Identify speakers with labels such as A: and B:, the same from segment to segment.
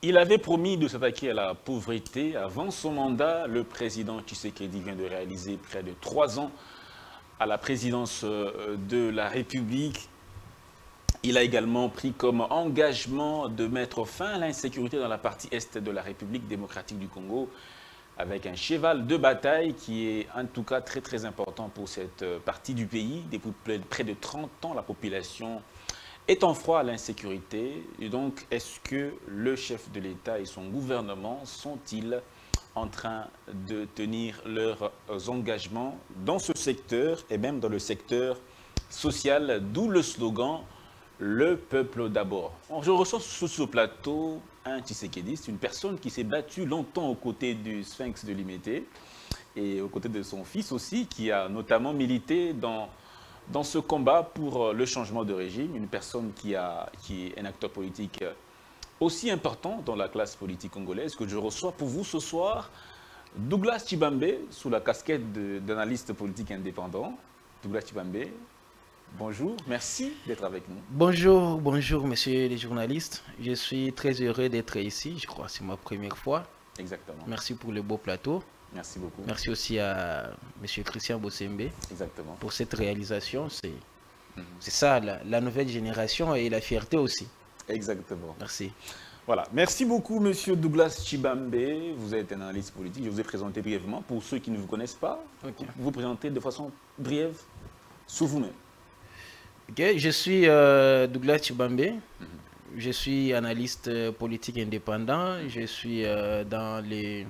A: Il avait promis de s'attaquer à la pauvreté. Avant son mandat, le président Tshisekedi vient de réaliser près de 3 ans à la présidence de la République. Il a également pris comme engagement de mettre fin à l'insécurité dans la partie est de la République démocratique du Congo, avec un cheval de bataille qui est en tout cas très très important pour cette partie du pays. Depuis près de 30 ans, la population est en froid à l'insécurité. Et donc, est-ce que le chef de l'État et son gouvernement sont-ils en train de tenir leurs engagements dans ce secteur et même dans le secteur social, d'où le slogan « Le peuple d'abord ». Je reçois sur ce plateau un Tshisekediste, une personne qui s'est battue longtemps aux côtés du Sphinx de Limete et aux côtés de son fils aussi, qui a notamment milité dans ce combat pour le changement de régime, une personne qui est un acteur politique aussi important dans la classe politique congolaise, que je reçois pour vous ce soir, Douglas Tshibambe, sous la casquette d'analyste politique indépendant. Douglas Tshibambe, bonjour, merci d'être avec nous.
B: Bonjour, bonjour messieurs les journalistes. Je suis très heureux d'être ici, je crois que c'est ma première fois.
A: Exactement.
B: Merci pour le beau plateau.
A: Merci beaucoup.
B: Merci aussi à monsieur Christian Bossembe.
A: Exactement.
B: Pour cette réalisation. C'est ça, la nouvelle génération et la fierté aussi.
A: Exactement.
B: Merci.
A: Voilà. Merci beaucoup, monsieur Douglas Tshibambe. Vous êtes un analyste politique. Je vous ai présenté brièvement. Pour ceux qui ne vous connaissent pas, vous présentez de façon brève sur vous-même.
B: Okay. Je suis Douglas Tshibambe. Je suis analyste politique indépendant. Je suis dans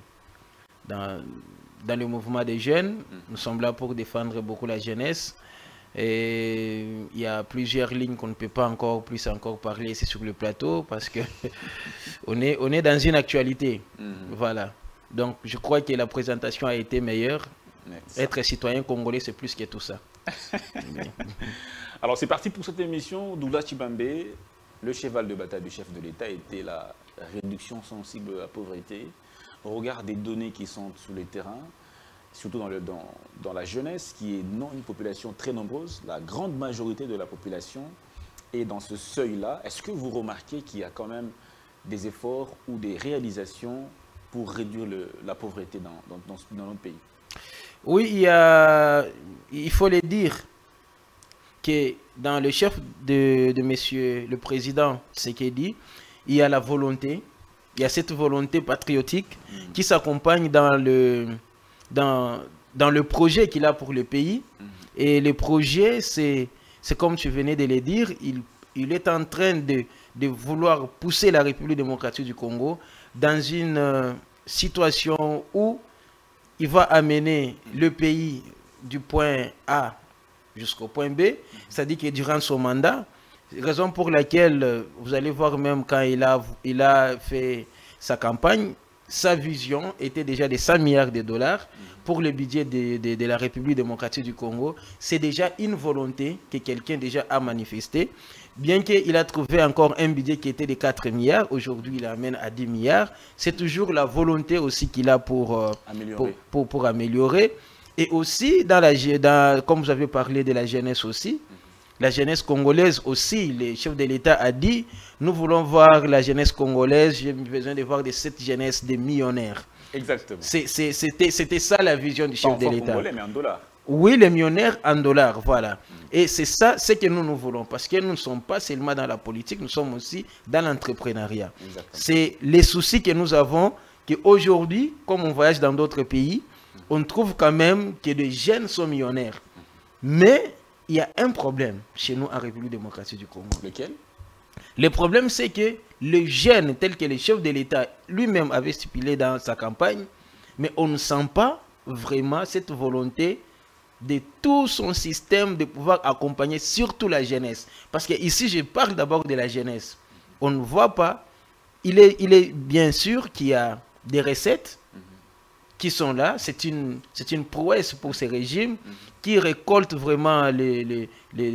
B: le mouvement des jeunes. Nous sommes là pour défendre beaucoup la jeunesse. Et il y a plusieurs lignes qu'on ne peut pas encore parler ici sur le plateau parce que on est dans une actualité. Voilà. Donc je crois que la présentation a été meilleure. Merci. Être citoyen congolais, c'est plus que tout ça.
A: Alors c'est parti pour cette émission. Douglas Tshibambe, le cheval de bataille du chef de l'État était la réduction sensible de la pauvreté. Au regard des données qui sont sur le terrain, surtout dans la jeunesse, qui est non une population très nombreuse, la grande majorité de la population est dans ce seuil-là. Est-ce que vous remarquez qu'il y a quand même des efforts ou des réalisations pour réduire la pauvreté dans notre pays?
B: Oui, il faut le dire que dans le chef de monsieur le président Tshisekedi, il y a la volonté, il y a cette volonté patriotique qui s'accompagne dans le projet qu'il a pour le pays. Et le projet, c'est comme tu venais de le dire, il est en train de vouloir pousser la République démocratique du Congo dans une situation où il va amener le pays du point A jusqu'au point B, c'est-à-dire que durant son mandat, raison pour laquelle vous allez voir même quand il a fait sa campagne, sa vision était déjà de 100 milliards de dollars pour le budget de la République démocratique du Congo. C'est déjà une volonté que quelqu'un déjà a manifestée. Bien qu'il a trouvé encore un budget qui était de 4 milliards, aujourd'hui il l'amène à 10 milliards. C'est toujours la volonté aussi qu'il a pour améliorer. Et aussi, comme vous avez parlé de la jeunesse aussi, la jeunesse congolaise aussi, le chef de l'État a dit, nous voulons voir la jeunesse congolaise, j'ai besoin de voir cette jeunesse des millionnaires.
A: Exactement.
B: C'était ça la vision du chef de l'État.
A: Congolais, mais en dollars.
B: Oui, les millionnaires en dollars, voilà. Et c'est ça, ce que nous voulons, parce que nous ne sommes pas seulement dans la politique, nous sommes aussi dans l'entrepreneuriat. C'est les soucis que nous avons, qu'aujourd'hui, comme on voyage dans d'autres pays, on trouve quand même que les jeunes sont millionnaires. Mais il y a un problème chez nous en République démocratique du Congo.
A: Lequel?
B: Le problème, c'est que les jeunes, tels que le chef de l'État lui-même avait stipulé dans sa campagne, mais on ne sent pas vraiment cette volonté de tout son système de pouvoir accompagner surtout la jeunesse. Parce que ici, je parle d'abord de la jeunesse. On ne voit pas. Il est bien sûr qu'il y a des recettes qui sont là. C'est une prouesse pour ces régimes qui récoltent vraiment des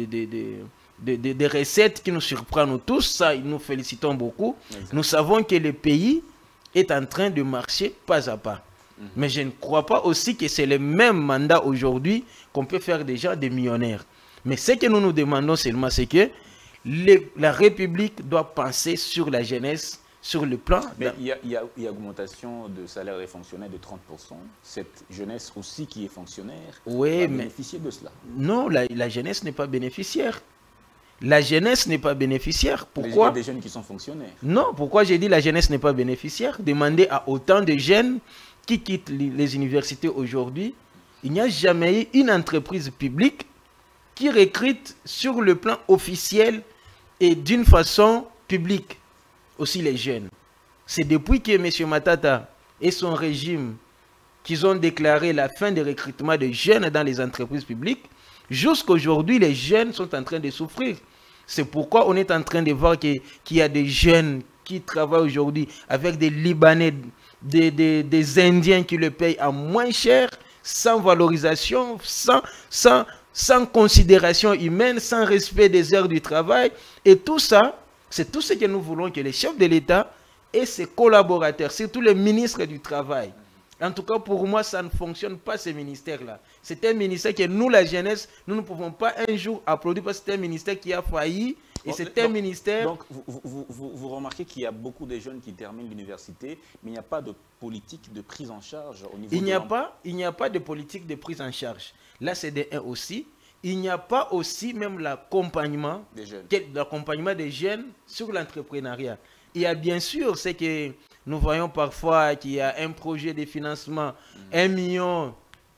B: recettes qui nous surprennent tous. Ça, nous félicitons beaucoup. Exactement. Nous savons que le pays est en train de marcher pas à pas. Mais je ne crois pas aussi que c'est le même mandat aujourd'hui qu'on peut faire déjà des millionnaires. Mais ce que nous nous demandons seulement, c'est que la République doit penser sur la jeunesse, sur le plan.
A: Mais il y a augmentation de salaire des fonctionnaires de 30%. Cette jeunesse aussi qui est fonctionnaire va bénéficier de cela.
B: Non, la jeunesse n'est pas bénéficiaire. La jeunesse n'est pas bénéficiaire. Pourquoi?
A: Il y a des jeunes qui sont fonctionnaires.
B: Non, pourquoi j'ai dit la jeunesse n'est pas bénéficiaire? Demandez à autant de jeunes qui quittent les universités aujourd'hui. Il n'y a jamais eu une entreprise publique qui recrute sur le plan officiel et d'une façon publique aussi les jeunes. C'est depuis que M. Matata et son régime qu'ils ont déclaré la fin des recrutements de jeunes dans les entreprises publiques, jusqu'à aujourd'hui, les jeunes sont en train de souffrir. C'est pourquoi on est en train de voir qu'il y a des jeunes qui travaillent aujourd'hui avec des Libanais, des Indiens qui le payent à moins cher, sans valorisation, sans considération humaine, sans respect des heures du travail. Et tout ça, c'est tout ce que nous voulons que les chefs de l'État et ses collaborateurs, surtout les ministres du Travail. En tout cas, pour moi, ça ne fonctionne pas, ces ministères-là. C'est un ministère que nous, la jeunesse, nous ne pouvons pas un jour applaudir parce que c'est un ministère qui a failli. Et c'est un ministère...
A: Donc, vous remarquez qu'il y a beaucoup de jeunes qui terminent l'université, mais il n'y a pas de politique de prise en charge au niveau
B: il n'y a pas de politique de prise en charge. Là, c'est des 1 aussi. Il n'y a pas aussi même l'accompagnement des jeunes sur l'entrepreneuriat. Il y a bien sûr ce que nous voyons parfois qu'il y a un projet de financement, 1 million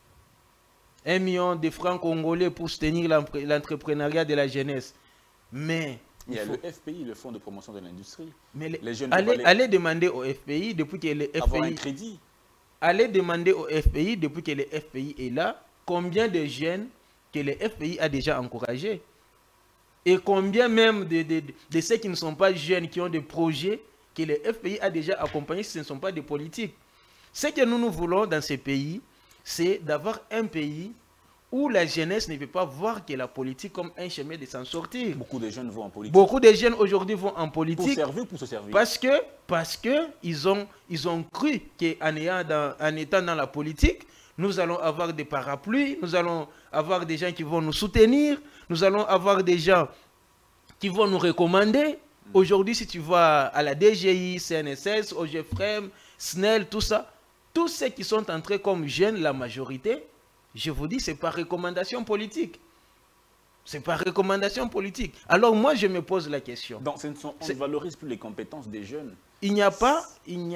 B: de francs congolais pour soutenir l'entrepreneuriat de la jeunesse. Mais
A: il y a le FPI, le Fonds de promotion de l'industrie.
B: Mais allez demander au FPI, depuis que le FPI...
A: Avoir un crédit.
B: Allez demander au FPI, depuis que le FPI est là, combien de jeunes que le FPI a déjà encouragés. Et combien même de ceux qui ne sont pas jeunes, qui ont des projets que le FPI a déjà accompagnés, ce ne sont pas des politiques. Ce que nous voulons dans ces pays, c'est d'avoir un pays où la jeunesse ne veut pas voir que la politique comme un chemin de s'en sortir.
A: Beaucoup de jeunes vont en politique.
B: Beaucoup de jeunes aujourd'hui vont en politique.
A: Pour servir ou pour se servir?
B: Parce que ils ont cru qu'en étant dans la politique, nous allons avoir des parapluies, nous allons avoir des gens qui vont nous soutenir, nous allons avoir des gens qui vont nous recommander. Aujourd'hui, si tu vas à la DGI, CNSS, OGFREM, SNEL, tout ça, tous ceux qui sont entrés comme jeunes, la majorité, je vous dis, c'est par recommandation politique. C'est par recommandation politique. Alors moi, je me pose la question.
A: Donc, on ne valorise plus les compétences des jeunes.
B: Il n'y a pas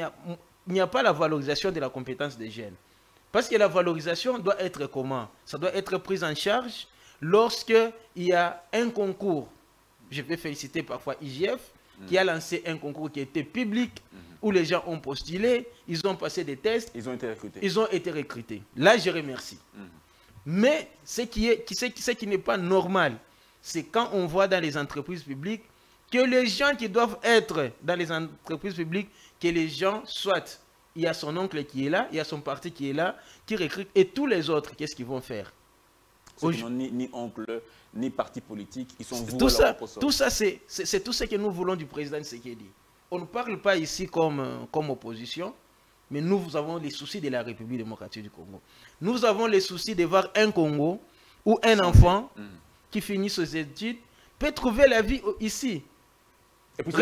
B: la valorisation de la compétence des jeunes. Parce que la valorisation doit être comment? Ça doit être pris en charge lorsqu'il y a un concours. Je peux féliciter parfois IGF qui a lancé un concours qui était public, où les gens ont postulé, ils ont passé des tests.
A: Ils ont été recrutés.
B: Ils ont été recrutés. Là, je remercie. Mais ce qui n'est pas normal, c'est quand on voit dans les entreprises publiques que les gens qui doivent être dans les entreprises publiques, que les gens soit... Il y a son oncle qui est là, il y a son parti qui est là, qui recrute. Et tous les autres, qu'est-ce qu'ils vont faire?
A: Ceux qui n'ont ni oncle, ni parti politique, ils sont voués
B: tout
A: à leur propre sort.
B: Tout ça, c'est tout ce que nous voulons du président Tshisekedi. On ne parle pas ici comme opposition, mais nous avons les soucis de la République démocratique du Congo. Nous avons les soucis de voir un Congo où un enfant qui finit ses études peut trouver la vie ici.
A: Et puis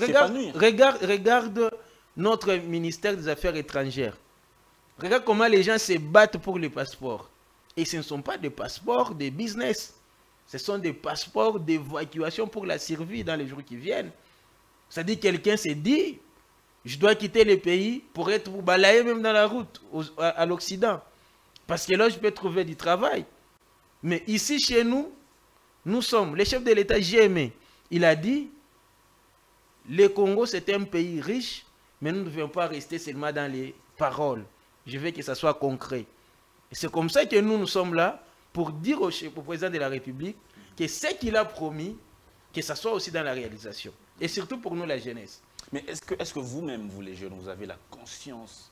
B: regarde notre ministère des Affaires étrangères. Regarde comment les gens se battent pour les passeports. Et ce ne sont pas des passeports de business. Ce sont des passeports d'évacuation pour la survie dans les jours qui viennent. C'est-à-dire que quelqu'un s'est dit, je dois quitter le pays pour être balayé même dans la route à l'Occident. Parce que là, je peux trouver du travail. Mais ici, chez nous, nous sommes, le chef de l'État GME, il a dit, le Congo, c'est un pays riche, mais nous ne devons pas rester seulement dans les paroles. Je veux que ça soit concret. Et c'est comme ça que nous sommes là pour dire au président de la République que ce qu'il a promis, que ça soit aussi dans la réalisation. Et surtout pour nous, la jeunesse.
A: Mais est-ce que vous-même, vous les jeunes, vous avez la conscience,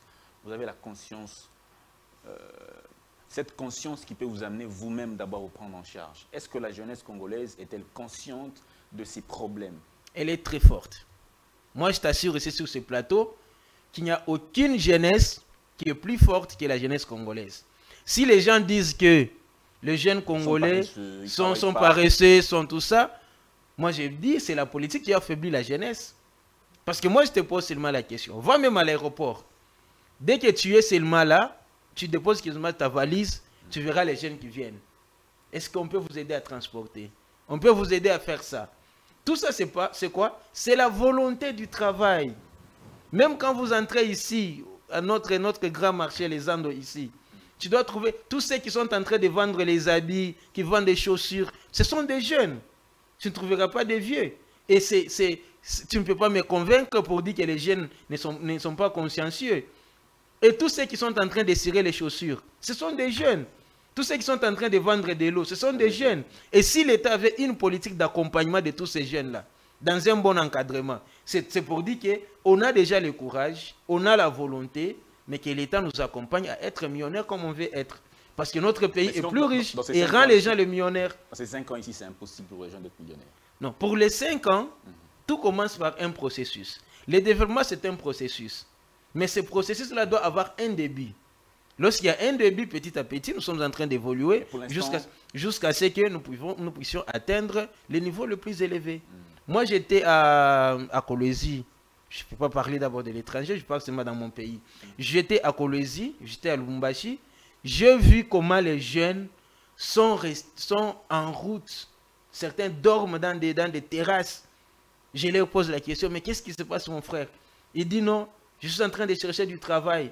A: cette conscience qui peut vous amener vous-même d'abord vous prendre en charge? Est-ce que la jeunesse congolaise est-elle consciente de ces problèmes?
B: Elle est très forte. Moi, je t'assure ici sur ce plateau qu'il n'y a aucune jeunesse qui est plus forte que la jeunesse congolaise. Si les gens disent que les jeunes congolais sont paresseux, sont tout ça, moi je dis c'est la politique qui a affaibli la jeunesse. Parce que moi, je te pose seulement la question. Va même à l'aéroport. Dès que tu es seulement là, tu déposes ta valise, tu verras les jeunes qui viennent. Est-ce qu'on peut vous aider à transporter? On peut vous aider à faire ça. Tout ça, c'est quoi? C'est la volonté du travail. Même quand vous entrez ici, à notre grand marché, les Andes ici, tu dois trouver tous ceux qui sont en train de vendre les habits, qui vendent des chaussures. Ce sont des jeunes. Tu ne trouveras pas des vieux. Et tu ne peux pas me convaincre pour dire que les jeunes ne sont pas consciencieux. Et tous ceux qui sont en train de cirer les chaussures, ce sont des jeunes. Tous ceux qui sont en train de vendre de l'eau, ce sont des jeunes. Et si l'État avait une politique d'accompagnement de tous ces jeunes-là, dans un bon encadrement, c'est pour dire qu'on a déjà le courage, on a la volonté, mais que l'État nous accompagne à être millionnaires comme on veut être. Parce que notre pays est plus riche et rend les gens les millionnaires.
A: Dans ces 5 ans ici, c'est impossible pour les gens d'être millionnaires.
B: Non, pour les 5 ans, tout commence par un processus. Le développement, c'est un processus. Mais ce processus-là doit avoir un début. Lorsqu'il y a un début, petit à petit, nous sommes en train d'évoluer jusqu'à ce que nous puissions atteindre le niveau le plus élevé. Moi, j'étais à Kolwezi. Je ne peux pas parler d'abord de l'étranger, je parle seulement dans mon pays. J'étais à Kolwezi, j'étais à Lubumbashi. J'ai vu comment les jeunes sont en route. Certains dorment dans des terrasses. Je leur pose la question, mais qu'est-ce qui se passe, mon frère? Il dit non, je suis en train de chercher du travail.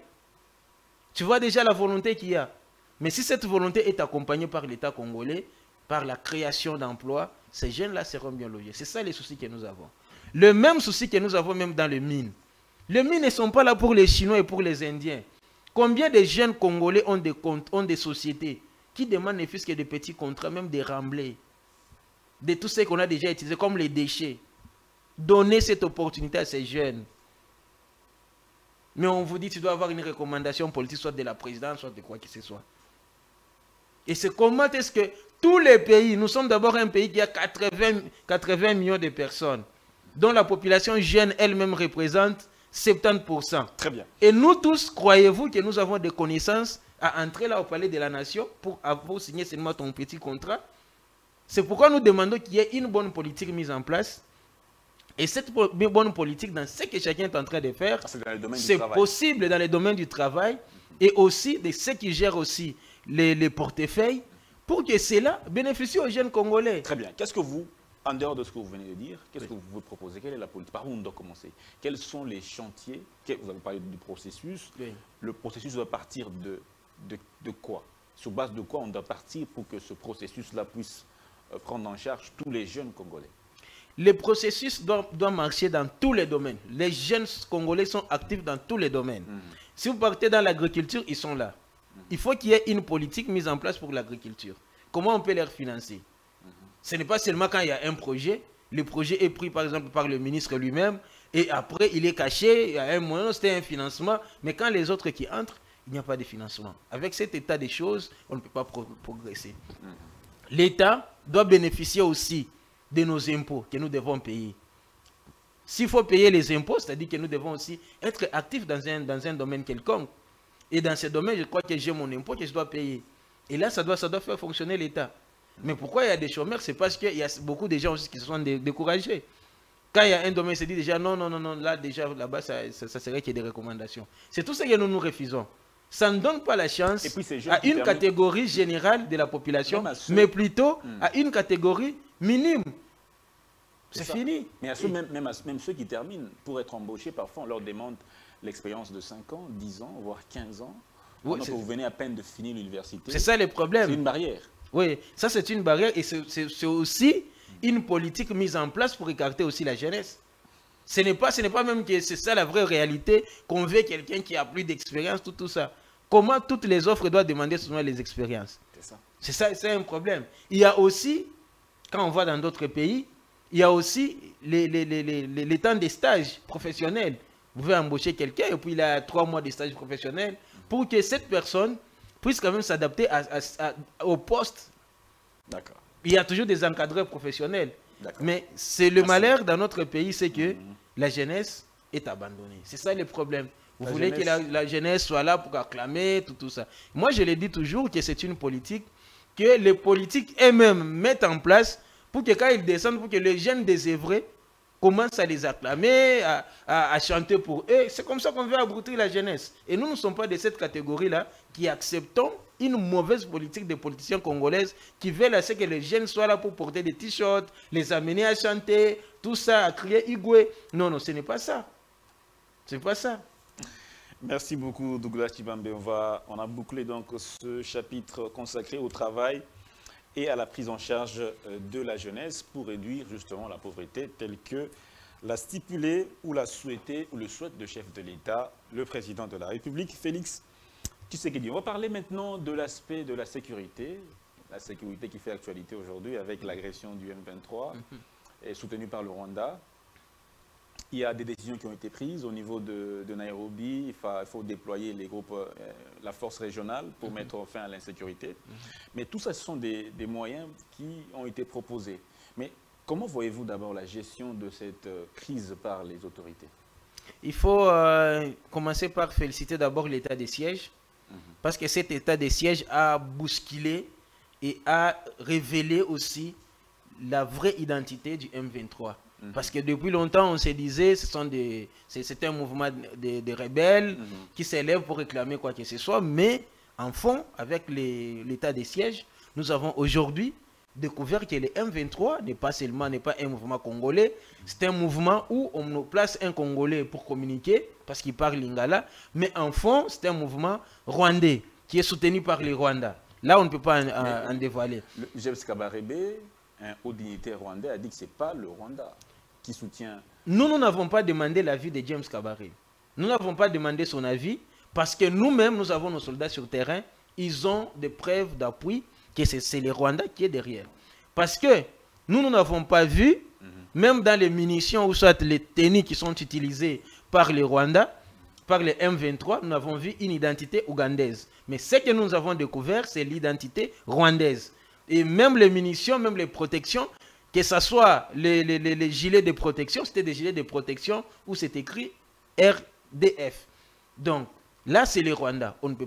B: Tu vois déjà la volonté qu'il y a. Mais si cette volonté est accompagnée par l'État congolais, par la création d'emplois, ces jeunes-là seront bien logés. C'est ça les soucis que nous avons. Le même souci que nous avons même dans les mines. Les mines ne sont pas là pour les Chinois et pour les Indiens. Combien de jeunes Congolais ont des comptes, ont des sociétés qui demandent ne fût-ce que des petits contrats, même des remblais, de tout ce qu'on a déjà utilisé, comme les déchets. Donner cette opportunité à ces jeunes. Mais on vous dit tu dois avoir une recommandation politique, soit de la présidence, soit de quoi que ce soit. Et c'est comment est-ce que tous les pays, nous sommes d'abord un pays qui a 80 millions de personnes, dont la population jeune elle-même représente 70%.
A: Très bien.
B: Et nous tous, croyez-vous que nous avons des connaissances à entrer là au palais de la nation pour signer seulement ton petit contrat? C'est pourquoi nous demandons qu'il y ait une bonne politique mise en place. Et cette bonne politique, dans ce que chacun est en train de faire, c'est possible dans le domaine du travail et aussi de ceux qui gèrent aussi les portefeuilles pour que cela bénéficie aux jeunes Congolais.
A: Très bien. Qu'est-ce que vous, en dehors de ce que vous venez de dire, qu'est-ce que vous pouvez proposer? Quelle est la politique? Par où on doit commencer? Quels sont les chantiers? Vous avez parlé du processus. Oui. Le processus doit partir de quoi? Sur base de quoi on doit partir pour que ce processus-là puisse prendre en charge tous les jeunes Congolais?
B: Le processus doit marcher dans tous les domaines. Les jeunes Congolais sont actifs dans tous les domaines. Si vous partez dans l'agriculture, ils sont là. Il faut qu'il y ait une politique mise en place pour l'agriculture. Comment on peut les financer? Ce n'est pas seulement quand il y a un projet. Le projet est pris par exemple par le ministre lui-même et après il est caché, il y a un moyen, c'était un financement. Mais quand les autres qui entrent, il n'y a pas de financement. Avec cet état des choses, on ne peut pas progresser. L'État doit bénéficier aussi de nos impôts que nous devons payer. S'il faut payer les impôts, c'est-à-dire que nous devons aussi être actifs dans un domaine quelconque. Et dans ce domaine, je crois que j'ai mon impôt que je dois payer. Et là, ça doit faire fonctionner l'État. Mais pourquoi il y a des chômeurs? C'est parce qu'il y a beaucoup de gens aussi qui se sont découragés. Quand il y a un domaine, se dit déjà non, là déjà, là-bas, ça serait qu'il y ait des recommandations. C'est tout ce que nous refusons. Ça ne donne pas la chance à une catégorie générale de la population, mais plutôt à une catégorie minime. C'est fini.
A: Mais à ceux, même ceux qui terminent, pour être embauchés, parfois on leur demande l'expérience de 5 ans, 10 ans, voire 15 ans. Oui, donc vous venez à peine de finir l'université.
B: C'est ça le problème.
A: C'est une barrière.
B: Oui, ça c'est une barrière et c'est aussi une politique mise en place pour écarter aussi la jeunesse. Ce n'est pas même que c'est ça la vraie réalité, qu'on veut quelqu'un qui a plus d'expérience, tout ça. Comment toutes les offres doivent demander souvent les expériences? C'est ça, c'est un problème. Il y a aussi, quand on va dans d'autres pays, il y a aussi les temps des stages professionnels. Vous pouvez embaucher quelqu'un et puis il a 3 mois de stage professionnel pour que cette personne puisse quand même s'adapter au poste.
A: D'accord.
B: Il y a toujours des encadreurs professionnels. Mais c'est le malheur dans notre pays, c'est que la jeunesse est abandonnée. C'est ça le problème. Vous voulez que la jeunesse soit là pour acclamer, tout ça. Moi, je le dis toujours que c'est une politique que les politiques eux-mêmes mettent en place pour que quand ils descendent, pour que les jeunes désœuvrés commencent à les acclamer, à chanter pour eux. C'est comme ça qu'on veut abrutir la jeunesse. Et nous ne sommes pas de cette catégorie-là qui acceptons une mauvaise politique des politiciens congolaises qui veulent à ce que les jeunes soient là pour porter des t-shirts, les amener à chanter, tout ça, à crier Igwe. Non, non, ce n'est pas ça. Ce n'est pas ça.
A: Merci beaucoup Douglas Tshibambe. On a bouclé donc ce chapitre consacré au travail et à la prise en charge de la jeunesse pour réduire justement la pauvreté telle que l'a stipulé ou l'a souhaité ou le souhaite le chef de l'État, le président de la République, Félix Tshisekedi. On va parler maintenant de l'aspect de la sécurité qui fait actualité aujourd'hui avec l'agression du M23 et soutenue par le Rwanda. Il y a des décisions qui ont été prises au niveau de Nairobi. Il faut déployer les groupes, la force régionale pour mettre fin à l'insécurité. Mais tout ça, ce sont des moyens qui ont été proposés. Mais comment voyez-vous d'abord la gestion de cette crise par les autorités?
B: Il faut commencer par féliciter d'abord l'état des sièges. Parce que cet état des sièges a bousculé et a révélé aussi la vraie identité du M23. Parce que depuis longtemps, on se disait que c'est un mouvement de rebelles qui s'élèvent pour réclamer quoi que ce soit. Mais en fond, avec l'état des sièges, nous avons aujourd'hui découvert que le M23 n'est pas un mouvement congolais. C'est un mouvement où on nous place un Congolais pour communiquer, parce qu'il parle lingala. Mais en fond, c'est un mouvement rwandais qui est soutenu par les Rwandais. Là, on ne peut pas en dévoiler.
A: James Kabarebe, un haut dignitaire rwandais, a dit que ce n'est pas le Rwanda qui soutient.
B: Nous n'avons pas demandé l'avis de James Kabarebe. Nous n'avons pas demandé son avis parce que nous-mêmes, nous avons nos soldats sur terrain. Ils ont des preuves d'appui que c'est les Rwandais qui est derrière. Parce que nous n'avons pas vu, même dans les munitions ou soit les tenues qui sont utilisées par les Rwandais, par les M23, nous avons vu une identité ougandaise. Mais ce que nous avons découvert, c'est l'identité rwandaise. Et même les munitions, même les protections, que ce soit les gilets de protection, c'était des gilets de protection où c'est écrit RDF. Donc, là, c'est les Rwandais. On ne peut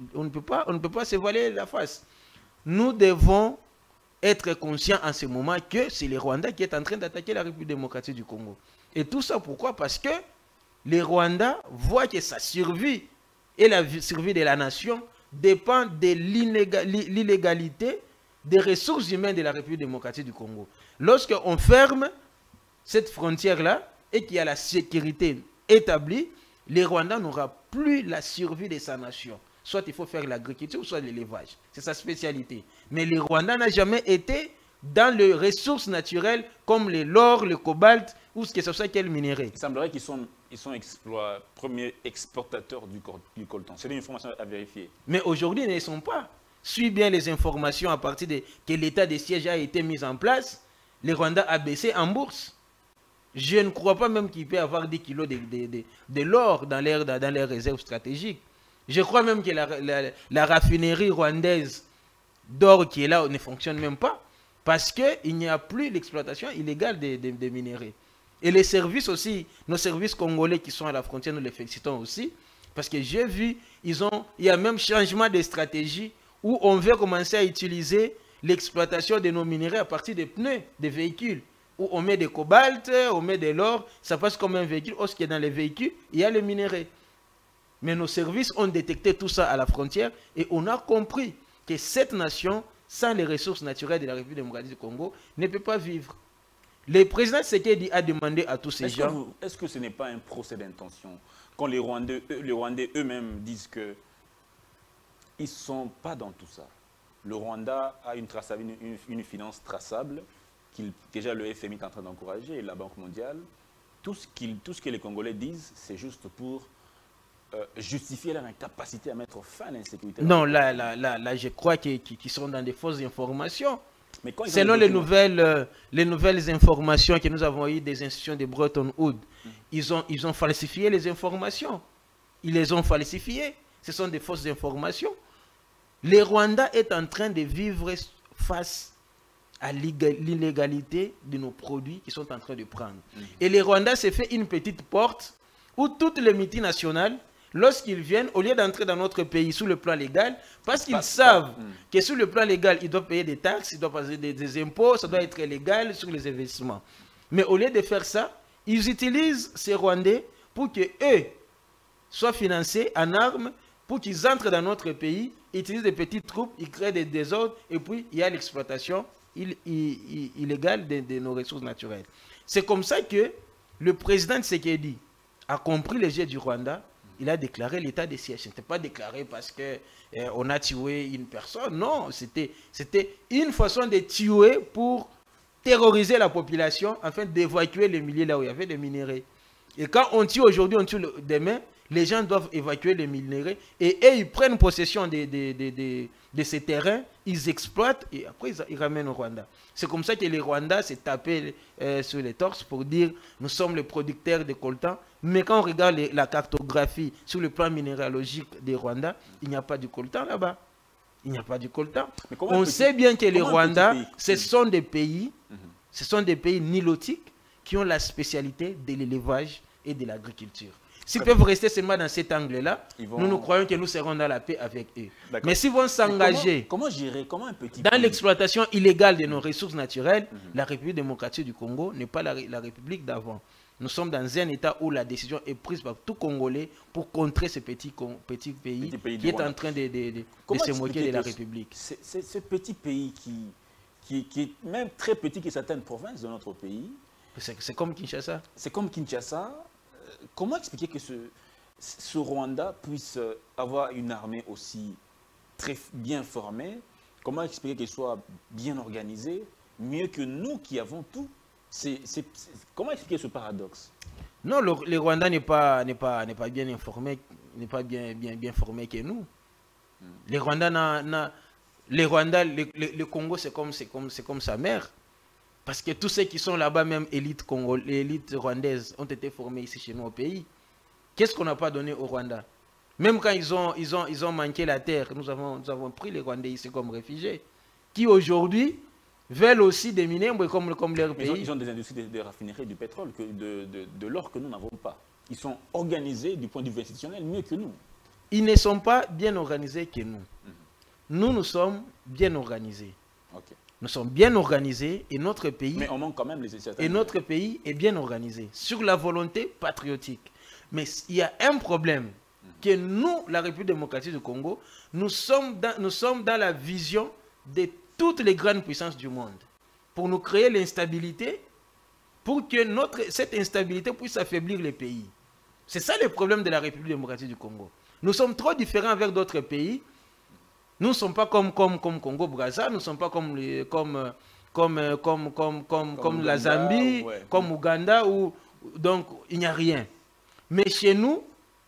B: pas se voiler la face. Nous devons être conscients en ce moment que c'est les Rwandais qui est en train d'attaquer la République démocratique du Congo. Et tout ça, pourquoi? Parce que les Rwandais voient que sa survie et la survie de la nation dépend de l'illégalité des ressources humaines de la République démocratique du Congo. Lorsqu'on ferme cette frontière-là et qu'il y a la sécurité établie, les Rwandais n'auront plus la survie de sa nation. Soit il faut faire l'agriculture, soit l'élevage. C'est sa spécialité. Mais les Rwandais n'ont jamais été dans les ressources naturelles comme l'or, le cobalt ou ce que ce soit quel minerai.
A: Il semblerait qu'ils sont premiers exportateurs du coltan. C'est une information à vérifier.
B: Mais aujourd'hui, ils ne sont pas. Suis bien les informations à partir de que l'état des sièges a été mis en place. Les Rwandais a baissé en bourse. Je ne crois pas même qu'il peut y avoir 10 kilos de l'or dans leurs réserves stratégiques. Je crois même que la raffinerie rwandaise d'or qui est là ne fonctionne même pas parce qu'il n'y a plus l'exploitation illégale des minéraux. Et les services aussi, nos services congolais qui sont à la frontière, nous les félicitons aussi parce que j'ai vu, il y a même changement de stratégie où on veut commencer à utiliser l'exploitation de nos minéraux à partir des pneus des véhicules. Où on met des cobalt, on met de l'or, ça passe comme un véhicule. Or, ce qui est dans les véhicules, il y a les minéraux. Mais nos services ont détecté tout ça à la frontière et on a compris que cette nation, sans les ressources naturelles de la République démocratique du Congo, ne peut pas vivre. Le président Tshisekedi a demandé à tous ces gens...
A: Est-ce que ce n'est pas un procès d'intention quand les Rwandais eux-mêmes disent qu'ils ne sont pas dans tout ça? Le Rwanda a une finance traçable, déjà le FMI est en train d'encourager, et la Banque mondiale. Tout ce que les Congolais disent, c'est juste pour justifier leur incapacité à mettre fin à l'insécurité.
B: Non, là, je crois qu'ils sont dans des fausses informations. Mais selon les nouvelles informations que nous avons eues des institutions de Bretton Woods, ils ont falsifié les informations. Ils les ont falsifiées. Ce sont des fausses informations. Les Rwandais est en train de vivre face à l'illégalité de nos produits qu'ils sont en train de prendre. Et les Rwandais se fait une petite porte où toutes les multinationales, lorsqu'ils viennent, au lieu d'entrer dans notre pays sous le plan légal, parce qu'ils savent que sur le plan légal, ils doivent payer des taxes, ils doivent payer des impôts, ça doit être légal sur les investissements. Mais au lieu de faire ça, ils utilisent ces Rwandais pour qu'eux soient financés en armes, pour qu'ils entrent dans notre pays, utilisent des petites troupes, ils créent des désordres, et puis il y a l'exploitation illégale de nos ressources naturelles. C'est comme ça que le président Tshisekedi a compris les jets du Rwanda. Il a déclaré l'état de siège. Ce n'était pas déclaré parce qu'on a tué une personne. Non, c'était une façon de tuer pour terroriser la population afin d'évacuer les milieux là où il y avait des minéraux. Et quand on tue aujourd'hui, on tue demain, les gens doivent évacuer les minéraux et ils prennent possession de ces terrains, ils exploitent et après ils ramènent au Rwanda. C'est comme ça que les Rwandais s'est tapé sur les torses pour dire nous sommes les producteurs de coltan. Mais quand on regarde la cartographie sur le plan minéralogique des Rwandais, il n'y a pas du coltan là-bas. Il n'y a pas du coltan. On sait bien que les Rwandais, ce sont des pays nilotiques qui ont la spécialité de l'élevage et de l'agriculture. S'ils peuvent rester seulement dans cet angle-là, nous croyons que nous serons dans la paix avec eux. Mais s'ils vont s'engager dans l'exploitation illégale de nos ressources naturelles, la République démocratique du Congo n'est pas la République d'avant. Nous sommes dans un état où la décision est prise par tout Congolais pour contrer ce petit pays qui est en train de se moquer de la République.
A: Ce petit pays qui est même très petit, qui est certaines provinces de notre pays.
B: C'est comme Kinshasa.
A: C'est comme Kinshasa. Comment expliquer que ce Rwanda puisse avoir une armée aussi très bien formée? Comment expliquer qu'elle soit bien organisée, mieux que nous qui avons tout? Comment expliquer ce paradoxe?
B: Non, le Rwanda n'est pas bien informé, n'est pas bien formé que nous. Le Congo, c'est comme sa mère. Parce que tous ceux qui sont là-bas, même élite rwandaise, ont été formés ici chez nous au pays. Qu'est-ce qu'on n'a pas donné au Rwanda? Même quand ils ont manqué la terre, nous avons pris les Rwandais ici comme réfugiés, qui aujourd'hui veulent aussi des minéraux comme leur pays.
A: Ils ont des industries de raffinerie du pétrole, de l'or que nous n'avons pas. Ils sont organisés du point de vue institutionnel mieux que nous.
B: Ils ne sont pas bien organisés que nous. Nous sommes bien organisés.
A: Okay.
B: Nous sommes bien organisés et notre pays,
A: mais on manque quand même
B: notre pays est bien organisé sur la volonté patriotique. Mais il y a un problème que nous, la République démocratique du Congo, nous sommes dans la vision de toutes les grandes puissances du monde pour nous créer l'instabilité, pour que cette instabilité puisse affaiblir les pays. C'est ça le problème de la République démocratique du Congo. Nous sommes trop différents avec d'autres pays. Nous ne sommes pas comme Congo-Brazza, nous ne sommes pas comme la Zambie,
A: ouais.
B: Comme Ouganda, où donc il n'y a rien. Mais chez nous,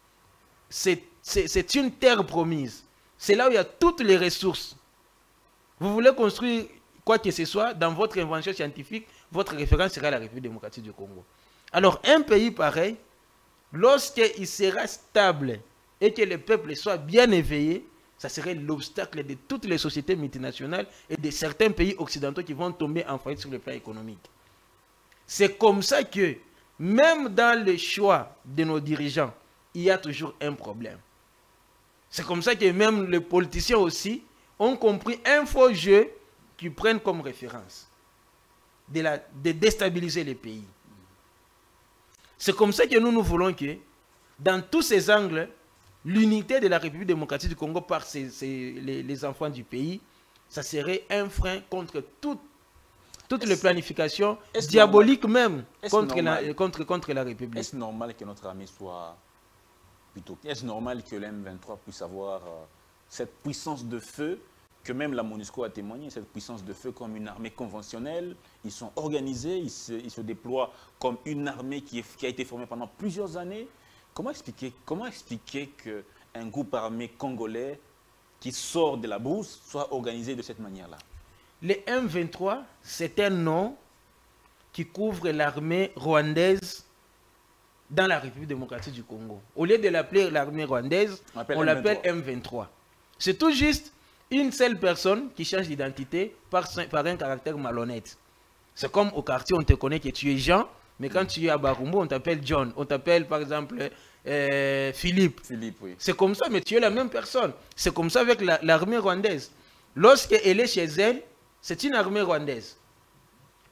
B: c'est une terre promise. C'est là où il y a toutes les ressources. Vous voulez construire quoi que ce soit, dans votre invention scientifique, votre référence sera la République démocratique du Congo. Alors un pays pareil, lorsqu'il sera stable et que le peuple soit bien éveillé, ça serait l'obstacle de toutes les sociétés multinationales et de certains pays occidentaux qui vont tomber en faillite sur le plan économique. C'est comme ça que, même dans le choix de nos dirigeants, il y a toujours un problème. C'est comme ça que même les politiciens aussi ont compris un faux jeu qu'ils prennent comme référence de déstabiliser les pays. C'est comme ça que nous voulons que, dans tous ces angles, l'unité de la République démocratique du Congo par les enfants du pays, ça serait un frein contre toute les planifications diaboliques même contre la République.
A: Est-ce normal que notre armée soit plutôt... Est-ce normal que l'M23 puisse avoir cette puissance de feu que même la MONUSCO a témoigné, cette puissance de feu comme une armée conventionnelle? Ils sont organisés, ils se déploient comme une armée qui a été formée pendant plusieurs années. Comment expliquer qu'un groupe armé congolais qui sort de la brousse soit organisé de cette manière-là?
B: Le M23, c'est un nom qui couvre l'armée rwandaise dans la République démocratique du Congo. Au lieu de l'appeler l'armée rwandaise, on l'appelle M23. C'est tout juste une seule personne qui change d'identité par un caractère malhonnête. C'est comme au quartier, on te connaît que tu es Jean, mais quand tu es à Barumbo, on t'appelle John. On t'appelle par exemple Philippe.
A: Philippe, oui.
B: C'est comme ça, mais tu es la même personne. C'est comme ça avec l'armée rwandaise. Lorsqu'elle est chez elle, c'est une armée rwandaise.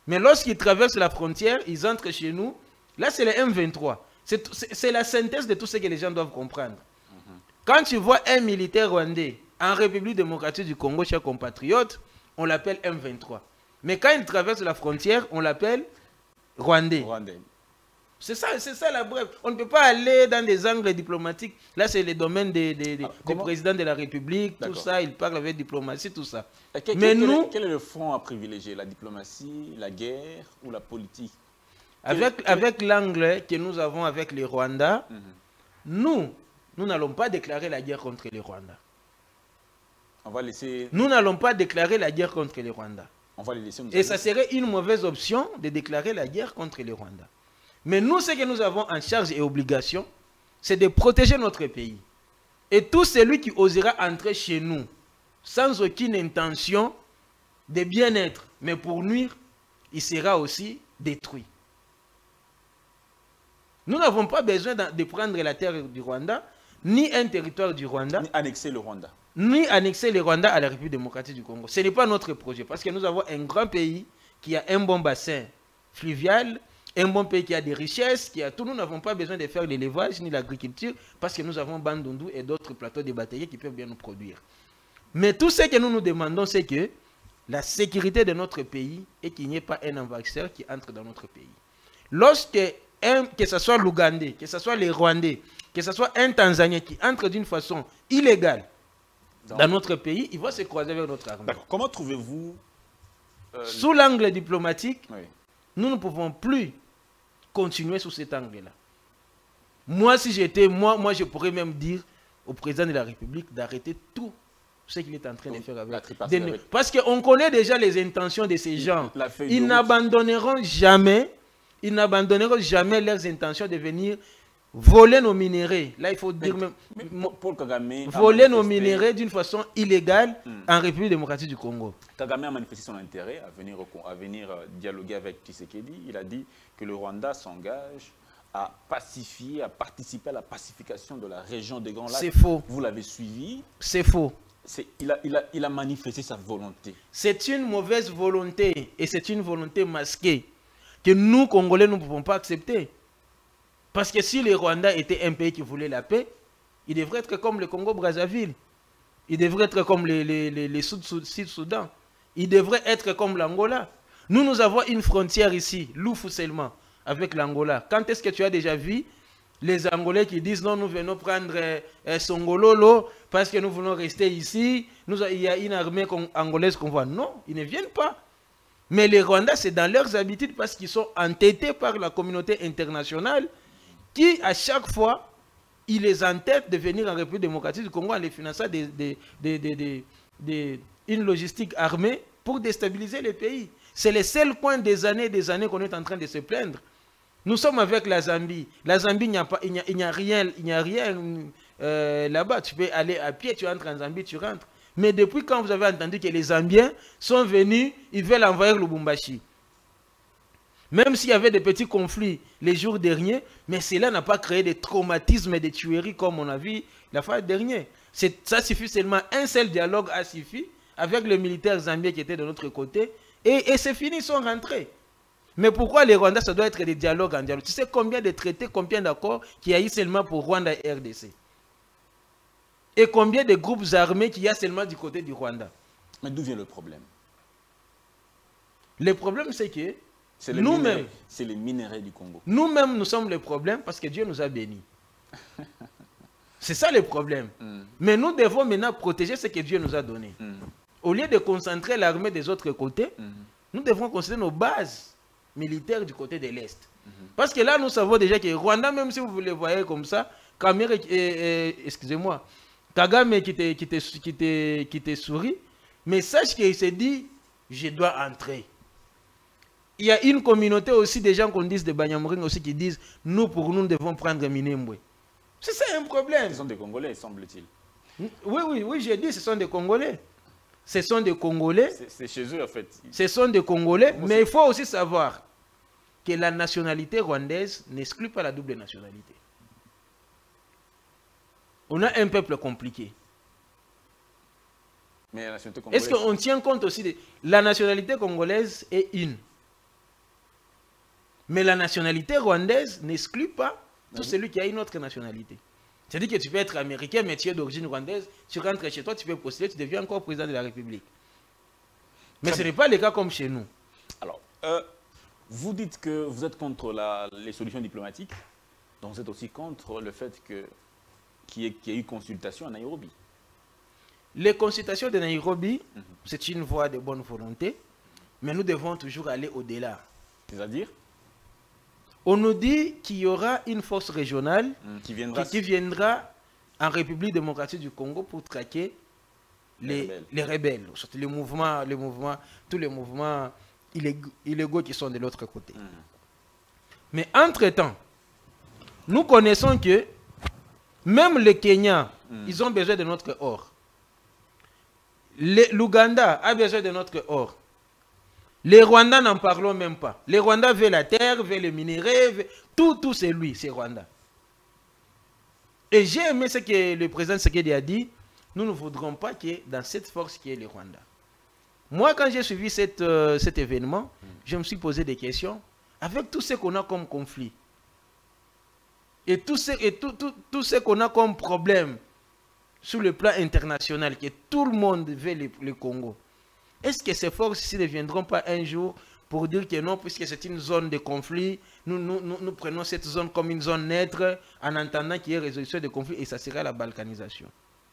B: Mais lorsqu'ils traversent la frontière, ils entrent chez nous. Là, c'est le M23. C'est la synthèse de tout ce que les gens doivent comprendre. Quand tu vois un militaire rwandais en République démocratique du Congo, chers compatriotes, on l'appelle M23. Mais quand il traverse la frontière, on l'appelle Rwandais. C'est ça la brève. On ne peut pas aller dans des angles diplomatiques. Là, c'est le domaine du président de la République, tout ça. Il parle avec diplomatie, tout ça.
A: Quel est le front à privilégier? La diplomatie, la guerre ou la politique?
B: Avec l'angle que nous avons avec les Rwandais, nous n'allons pas déclarer la guerre contre les Rwandais.
A: On va laisser...
B: Nous n'allons pas déclarer la guerre contre les Rwandais.
A: On va les laisser nous
B: Et ça serait une mauvaise option de déclarer la guerre contre les Rwandais. Mais nous, ce que nous avons en charge et obligation, c'est de protéger notre pays. Et tout celui qui osera entrer chez nous sans aucune intention de bien-être, mais pour nuire, il sera aussi détruit. Nous n'avons pas besoin de prendre la terre du Rwanda, ni un territoire du Rwanda.
A: Ni annexer le Rwanda.
B: Ni annexer le Rwanda à la République démocratique du Congo. Ce n'est pas notre projet, parce que nous avons un grand pays qui a un bon bassin fluvial, un bon pays qui a des richesses, qui a tout. Nous n'avons pas besoin de faire l'élevage ni l'agriculture, parce que nous avons Bandundu et d'autres plateaux de bataillers qui peuvent bien nous produire. Mais tout ce que nous nous demandons, c'est que la sécurité de notre pays et qu'il n'y ait pas un envahisseur qui entre dans notre pays. Lorsque que ce soit l'Ougandais, que ce soit les Rwandais, que ce soit un Tanzanien qui entre d'une façon illégale dans notre pays, il va se croiser avec notre armée.
A: Comment trouvez-vous...
B: Sous l'angle diplomatique, nous ne pouvons plus continuer sous cet angle-là. Moi, si j'étais, moi, je pourrais même dire au président de la République d'arrêter tout ce qu'il est en train de faire avec. Parce qu'on connaît déjà les intentions de ces gens. Ils n'abandonneront jamais leurs intentions de venir voler nos minéraux. Là, il faut dire même
A: Paul Kagame
B: voler nos minéraux d'une façon illégale en République démocratique du Congo.
A: Kagame a manifesté son intérêt à venir dialoguer avec Tshisekedi. Il a dit que le Rwanda s'engage à pacifier, à participer à la pacification de la région des Grands Lacs.
B: C'est faux.
A: Vous l'avez suivi.
B: C'est faux.
A: Il a manifesté sa volonté.
B: C'est une mauvaise volonté et c'est une volonté masquée que nous, Congolais, nous ne pouvons pas accepter. Parce que si le Rwanda était un pays qui voulait la paix, il devrait être comme le Congo-Brazzaville. Il devrait être comme les Sud-Soudan. Il devrait être comme l'Angola. Nous avons une frontière ici, Loufou seulement, avec l'Angola. Quand est-ce que tu as déjà vu les Angolais qui disent non, nous venons prendre Songololo parce que nous voulons rester ici. Il y a une armée angolaise qu'on voit. Non, ils ne viennent pas. Mais les Rwandais, c'est dans leurs habitudes parce qu'ils sont entêtés par la communauté internationale qui, à chaque fois, ils les entêtent de venir en République démocratique du Congo en les finançant une logistique armée pour déstabiliser les pays. C'est le seul point des années qu'on est en train de se plaindre. Nous sommes avec la Zambie. La Zambie, il n'y a rien là-bas. Tu peux aller à pied, tu entres en Zambie, tu rentres. Mais depuis quand vous avez entendu que les Zambiens sont venus, ils veulent envahir Lubumbashi. Même s'il y avait des petits conflits les jours derniers, mais cela n'a pas créé des traumatismes et des tueries comme on a vu la fois dernière. Ça suffit seulement, un seul dialogue a suffi avec les militaires zambiens qui étaient de notre côté et c'est fini, ils sont rentrés. Mais pourquoi les Rwandais, ça doit être des dialogues en dialogue? Tu sais combien de traités, combien d'accords qu'il y a eu seulement pour Rwanda et RDC? Et combien de groupes armés qu'il y a seulement du côté du Rwanda?
A: Mais d'où vient le problème?
B: Le problème, c'est que
A: nous-mêmes, c'est les minéraux du Congo.
B: Nous-mêmes, nous sommes le problème parce que Dieu nous a bénis. C'est ça le problème. Mais nous devons maintenant protéger ce que Dieu nous a donné. Au lieu de concentrer l'armée des autres côtés, nous devons concentrer nos bases militaires du côté de l'Est. Parce que là, nous savons déjà que Rwanda, même si vous le voyez comme ça, excusez-moi, Kagame qui te sourit, mais sache qu'il s'est dit, je dois entrer. Il y a une communauté aussi des gens qu'on dit de Banyamouring aussi qui disent, nous pour nous devons prendre Minembwe. C'est ça un problème.
A: Ce sont des Congolais, semble-t-il.
B: Oui, j'ai dit, ce sont des Congolais. Ce sont des Congolais.
A: C'est chez eux en fait.
B: Ce sont des Congolais, mais il faut aussi savoir que la nationalité rwandaise n'exclut pas la double nationalité. On a un peuple compliqué.
A: Mais la nationalité congolaise...
B: Est-ce qu'on tient compte aussi de... La nationalité congolaise est une. Mais la nationalité rwandaise n'exclut pas tout celui qui a une autre nationalité. C'est-à-dire que tu peux être américain, mais tu es d'origine rwandaise, tu rentres chez toi, tu peux postuler, tu deviens encore président de la République. Mais ce n'est pas le cas comme chez nous.
A: Alors, vous dites que vous êtes contre les solutions diplomatiques, donc vous êtes aussi contre le fait qu'il y ait eu consultation à Nairobi.
B: Les consultations de Nairobi, c'est une voie de bonne volonté, mais nous devons toujours aller au-delà.
A: C'est-à-dire?
B: On nous dit qu'il y aura une force régionale qui viendra en République démocratique du Congo pour traquer les rebelles, surtout tous les mouvements illégaux qui sont de l'autre côté. Mais entre-temps, nous connaissons que même les Kenyans, ils ont besoin de notre or. L'Ouganda a besoin de notre or. Les Rwandais n'en parlons même pas. Les Rwandais veulent la terre, veulent les minéraux, tout c'est lui, c'est Rwanda. Et j'ai aimé ce que le président Tshisekedi a dit, nous ne voudrons pas qu'il y ait dans cette force qui est le Rwanda. Moi, quand j'ai suivi cet événement, je me suis posé des questions avec tout ce qu'on a comme conflit. Et tout ce qu'on a comme problème sur le plan international, que tout le monde veut le Congo. Est-ce que ces forces-ci ne viendront pas un jour pour dire que non, puisque c'est une zone de conflit, nous prenons cette zone comme une zone neutre en entendant qu'il y ait résolution de conflit et ça sera la balkanisation.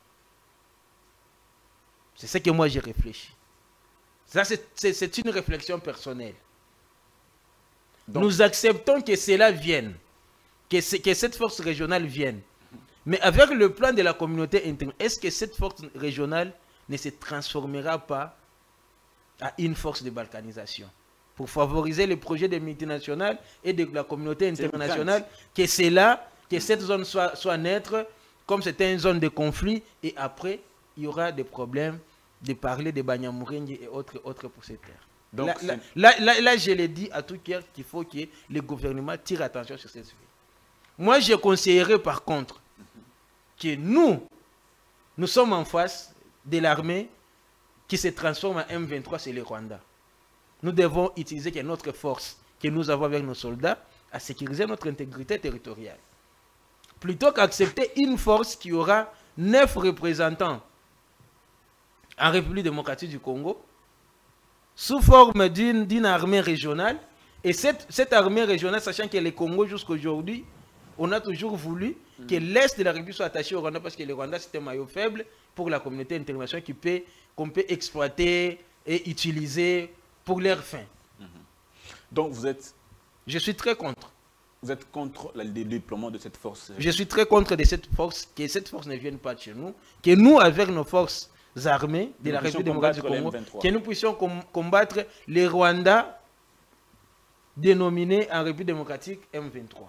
B: C'est ce que moi j'ai réfléchi. Ça, c'est une réflexion personnelle. Donc, nous acceptons que cela vienne, que cette force régionale vienne. Mais avec le plan de la communauté interne, est-ce que cette force régionale ne se transformera pas à une force de balkanisation pour favoriser les projets des multinationales et de la communauté internationale, que c'est là, que cette zone soit neutre, comme c'était une zone de conflit, et après, il y aura des problèmes de parler de Banyamulenge et autres pour ces terres. Donc, là, je l'ai dit à tout cœur qu'il faut que le gouvernement tire attention sur ces sujets. Moi, je conseillerais par contre que nous sommes en face de l'armée qui se transforme en M23, c'est le Rwanda. Nous devons utiliser notre force que nous avons avec nos soldats à sécuriser notre intégrité territoriale. Plutôt qu'accepter une force qui aura 9 représentants en République démocratique du Congo, sous forme d'une armée régionale. Et cette armée régionale, sachant que le Congo jusqu'à aujourd'hui, on a toujours voulu que l'Est de la République soit attaché au Rwanda, parce que le Rwanda c'est un maillon faible pour la communauté internationale qu'on peut exploiter et utiliser pour leurs fins.
A: Donc vous êtes...
B: Je suis très contre.
A: Vous êtes contre le déploiement de cette force?
B: Je suis très contre de cette force, que cette force ne vienne pas de chez nous, que nous, avec nos forces armées de la République démocratique du Congo, que nous puissions combattre les Rwandais dénominés en République démocratique M23.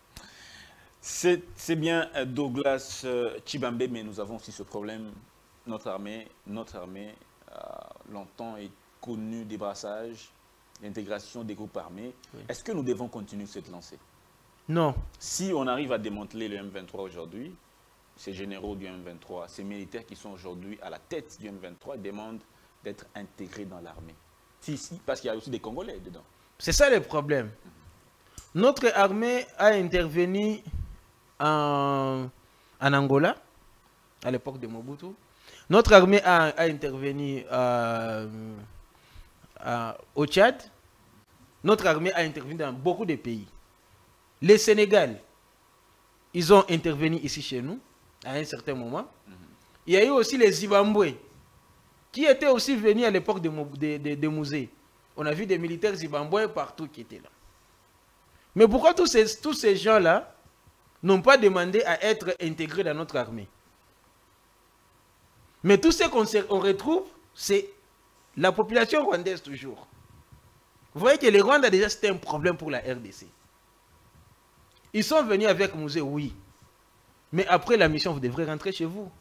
A: C'est bien Douglas Tshibambe, mais nous avons aussi ce problème. Notre armée a longtemps connu des brassages, l'intégration des groupes armés. Oui. Est-ce que nous devons continuer cette lancée?
B: Non.
A: Si on arrive à démanteler le M23 aujourd'hui, ces généraux du M23, ces militaires qui sont aujourd'hui à la tête du M23 demandent d'être intégrés dans l'armée. Parce qu'il y a aussi des Congolais dedans. C'est ça le problème.
B: Notre armée a intervenu en Angola, à l'époque de Mobutu. Notre armée a intervenu au Tchad. Notre armée a intervenu dans beaucoup de pays. Les Sénégal, ils ont intervenu ici chez nous, à un certain moment. Il y a eu aussi les Zimbabwe, qui étaient aussi venus à l'époque de Musée. On a vu des militaires zimbabwéens partout qui étaient là. Mais pourquoi tous ces gens-là n'ont pas demandé à être intégrés dans notre armée? Mais tout ce qu'on retrouve, c'est la population rwandaise toujours. Vous voyez que les Rwandais, déjà, c'était un problème pour la RDC. Ils sont venus avec Musée, oui. Mais après la mission, vous devrez rentrer chez vous.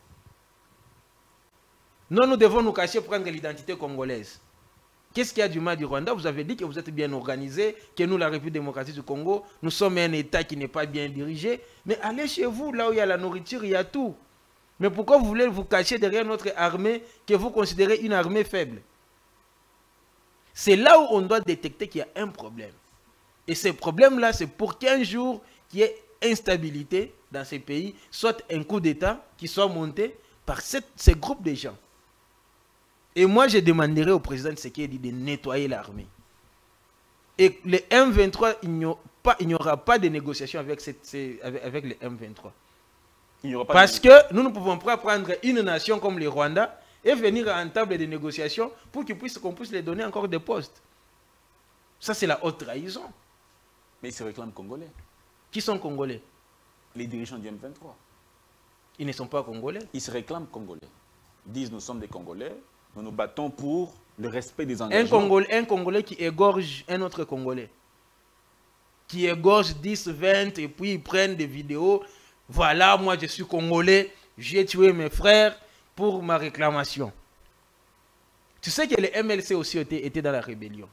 B: Non, nous devons nous cacher, prendre l'identité congolaise. Qu'est-ce qu'il y a du mal du Rwanda? Vous avez dit que vous êtes bien organisé, que nous, la République démocratique du Congo, nous sommes un État qui n'est pas bien dirigé. Mais allez chez vous, là où il y a la nourriture, il y a tout. Mais pourquoi vous voulez vous cacher derrière notre armée que vous considérez une armée faible? C'est là où on doit détecter qu'il y a un problème. Et ces problèmes-là, c'est pour qu'un jour, qu'il y ait instabilité dans ces pays, soit un coup d'État qui soit monté par ces groupes de gens. Et moi, je demanderai au président Tshisekedi de nettoyer l'armée. Et le M23, il n'y aura pas de négociation avec le M23. Parce que nous ne pouvons pas prendre une nation comme le Rwanda et venir à une table de négociation pour qu'on puisse les donner encore des postes. Ça, c'est la haute trahison.
A: Mais ils se réclament congolais.
B: Qui sont congolais?
A: Les dirigeants du M23.
B: Ils ne sont pas congolais.
A: Ils se réclament congolais. Ils disent nous sommes des Congolais, nous nous battons pour le respect des engagements.
B: Un Congolais qui égorge un autre Congolais. Qui égorge 10, 20 et puis ils prennent des vidéos. Voilà, moi je suis Congolais, j'ai tué mes frères pour ma réclamation. Tu sais que le MLC aussi était dans la rébellion.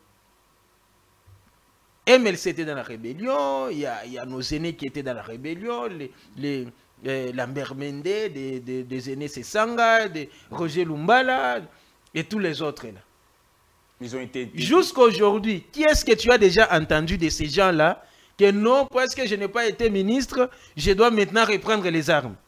B: MLC était dans la rébellion, il y a nos aînés qui étaient dans la rébellion, Lambert Mende, des aînés Sessanga, Roger Lumbala et tous les autres là.
A: Ils ont été...
B: Jusqu'à aujourd'hui, qui est-ce que tu as déjà entendu de ces gens-là que non, parce que je n'ai pas été ministre, je dois maintenant reprendre les armes?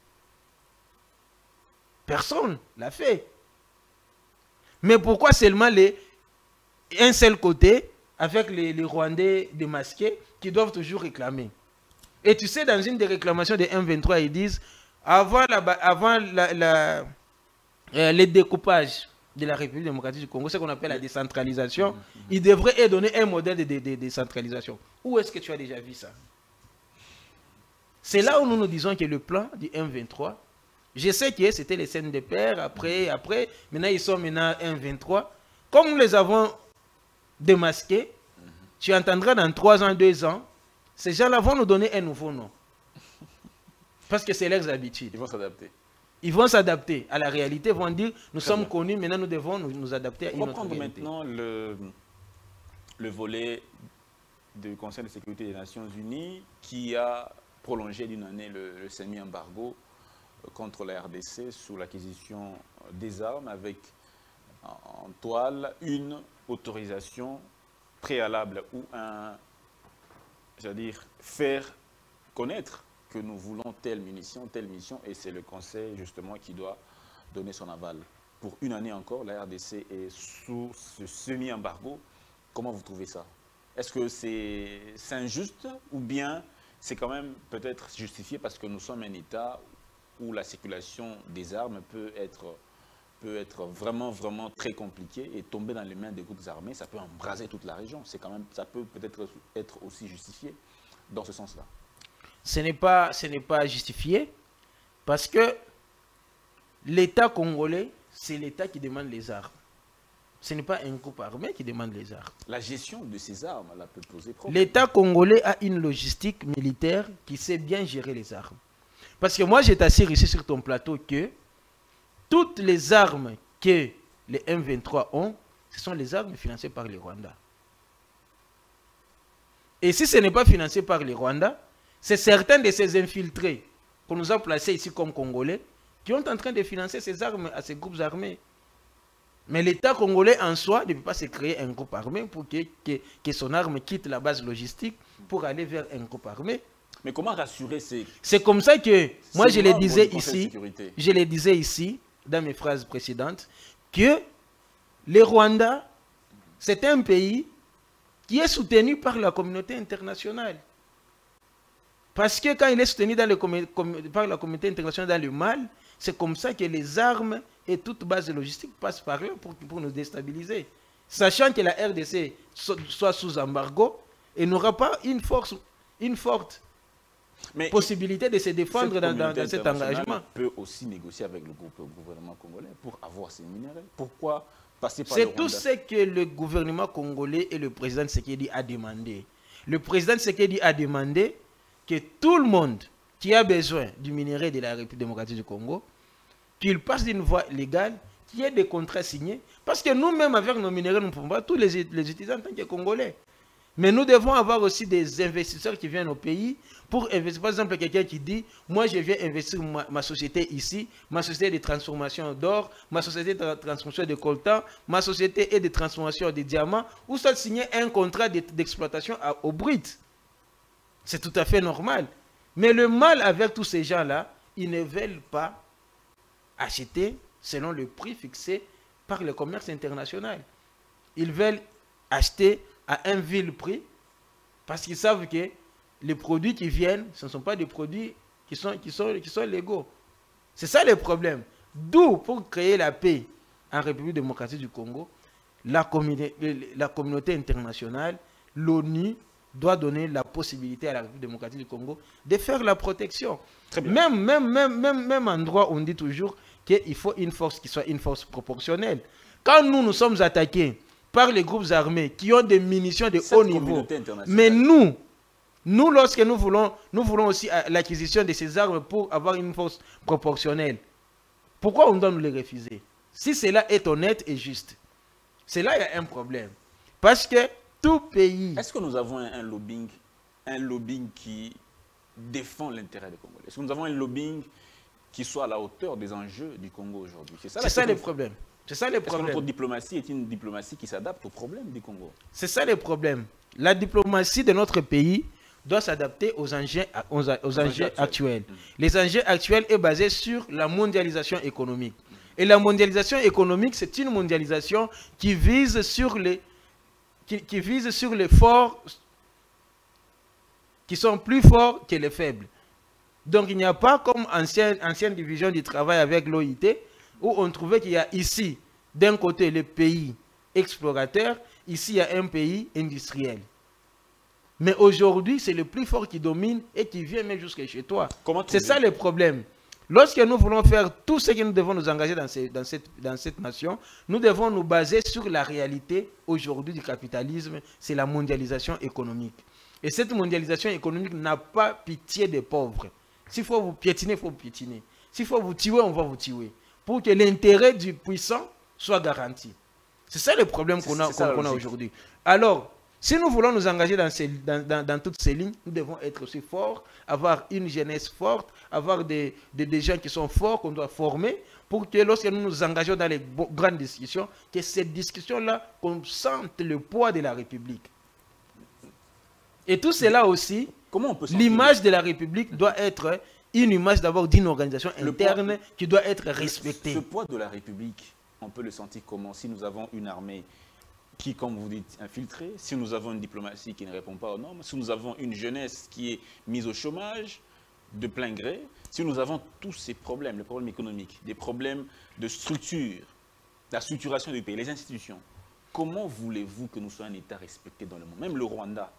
B: Personne l'a fait. Mais pourquoi seulement un seul côté, avec les Rwandais démasqués, qui doivent toujours réclamer? Et tu sais, dans une des réclamations des M23, ils disent, avant le découpage de la République démocratique du Congo, ce qu'on appelle la décentralisation, ils devraient donner un modèle de décentralisation. Où est-ce que tu as déjà vu ça? C'est là où nous nous disons que le plan du M23, je sais que c'était les CNDP, après, maintenant ils sont maintenant M23. Comme nous les avons démasqués, tu entendras dans 3 ans, 2 ans, ces gens-là vont nous donner un nouveau nom. Parce que c'est leurs habitudes.
A: Ils vont s'adapter.
B: Ils vont s'adapter à la réalité, vont dire, nous sommes connus, maintenant nous devons nous adapter à une autre réalité.
A: On va prendre maintenant le volet du Conseil de sécurité des Nations Unies qui a prolongé d'une année le semi-embargo contre la RDC sous l'acquisition des armes avec en toile une autorisation préalable ou faire connaître que nous voulons telle munition, et c'est le Conseil justement qui doit donner son aval. Pour une année encore, la RDC est sous ce semi-embargo. Comment vous trouvez ça? Est-ce que c'est injuste ou bien c'est quand même peut-être justifié parce que nous sommes un État où la circulation des armes peut être vraiment, vraiment très compliquée et tomber dans les mains des groupes armés, ça peut embraser toute la région. Ça peut peut-être être aussi justifié dans ce sens-là.
B: Ce n'est pas justifié parce que l'État congolais, c'est l'État qui demande les armes. Ce n'est pas un groupe armé qui demande les armes.
A: La gestion de ces armes là, peut poser problème.
B: L'État congolais a une logistique militaire qui sait bien gérer les armes. Parce que moi, je t'assure ici sur ton plateau que toutes les armes que les M23 ont, ce sont les armes financées par les Rwandais. Et si ce n'est pas financé par les Rwandais, c'est certains de ces infiltrés qu'on nous a placés ici comme Congolais qui sont en train de financer ces armes à ces groupes armés. Mais l'État congolais en soi ne peut pas se créer un groupe armé pour que son arme quitte la base logistique pour aller vers un groupe armé.
A: Mais comment rassurer ces...
B: C'est comme ça que, moi je le disais ici, dans mes phrases précédentes, que le Rwanda, c'est un pays qui est soutenu par la communauté internationale. Parce que quand il est soutenu par la communauté internationale dans le mal, c'est comme ça que les armes et toute base logistique passent par là pour nous déstabiliser. Sachant que la RDC soit sous embargo et n'aura pas une forte possibilité de se défendre dans cet engagement.
A: Peut aussi négocier avec le gouvernement congolais pour avoir ces minéraux. Pourquoi passer par
B: C'est tout ce que le gouvernement congolais et le président Tshisekedi a demandé. Le président Tshisekedi a demandé que tout le monde qui a besoin du minerai de la République démocratique du Congo, qu'il passe d'une voie légale, qu'il y ait des contrats signés. Parce que nous-mêmes, avec nos minéraux, nous ne pouvons pas tous les utiliser en tant que Congolais. Mais nous devons avoir aussi des investisseurs qui viennent au pays pour investir. Par exemple, quelqu'un qui dit, moi je viens investir ma société ici, ma société de transformation d'or, ma société de transformation de coltan, ma société est de transformation de diamants, ou soit signer un contrat d'exploitation au brut. C'est tout à fait normal. Mais le mal avec tous ces gens-là, ils ne veulent pas acheter selon le prix fixé par le commerce international. Ils veulent acheter à un vil prix parce qu'ils savent que les produits qui viennent, ce ne sont pas des produits qui sont légaux. C'est ça le problème. D'où, pour créer la paix en République démocratique du Congo, la communauté internationale, l'ONU, doit donner la possibilité à la République démocratique du Congo de faire la protection. Même endroit, on dit toujours qu'il faut une force qui soit une force proportionnelle. Quand nous sommes attaqués par les groupes armés qui ont des munitions de haut niveau, mais nous, lorsque nous voulons aussi l'acquisition de ces armes pour avoir une force proportionnelle, pourquoi on doit nous les refuser? Si cela est honnête et juste, c'est là qu'il y a un problème. Parce que tout pays...
A: Est-ce que nous avons un lobbying qui défend l'intérêt des Congolais? Est-ce que nous avons un lobbying qui soit à la hauteur des enjeux du Congo aujourd'hui? C'est ça le problème.
B: C'est ça le problème.
A: Est-ce que notre diplomatie est une diplomatie qui s'adapte aux problèmes du Congo? C'est
B: ça le problème. La diplomatie de notre pays doit s'adapter aux enjeux actuels. Les enjeux actuels sont basés sur la mondialisation économique. Et la mondialisation économique, c'est une mondialisation qui vise sur les forts, qui sont plus forts que les faibles. Donc il n'y a pas comme ancienne division du travail avec l'OIT, où on trouvait qu'il y a ici, d'un côté, le pays explorateur, ici il y a un pays industriel. Mais aujourd'hui, c'est le plus fort qui domine et qui vient même jusqu'à chez toi. C'est ça le problème. Lorsque nous voulons faire tout ce que nous devons nous engager dans cette nation, nous devons nous baser sur la réalité aujourd'hui du capitalisme, c'est la mondialisation économique. Et cette mondialisation économique n'a pas pitié des pauvres. S'il faut vous piétiner, il faut vous piétiner. S'il faut vous tuer, on va vous tuer. Pour que l'intérêt du puissant soit garanti. C'est ça le problème qu'on a aujourd'hui. Alors, si nous voulons nous engager dans toutes ces lignes, nous devons être aussi forts, avoir une jeunesse forte, avoir des gens qui sont forts, qu'on doit former, pour que lorsque nous nous engageons dans les grandes discussions, que cette discussion-là, qu'on sente le poids de la République. Et tout cela aussi, l'image de la République doit être une image d'abord d'une organisation interne qui doit être respectée.
A: Ce poids de la République, on peut le sentir comment? Si nous avons une armée qui, comme vous dites, infiltrée, si nous avons une diplomatie qui ne répond pas aux normes, si nous avons une jeunesse qui est mise au chômage de plein gré, si nous avons tous ces problèmes, les problèmes économiques, des problèmes de structure, la structuration du pays, les institutions, comment voulez-vous que nous soyons un État respecté dans le monde? Même le Rwanda,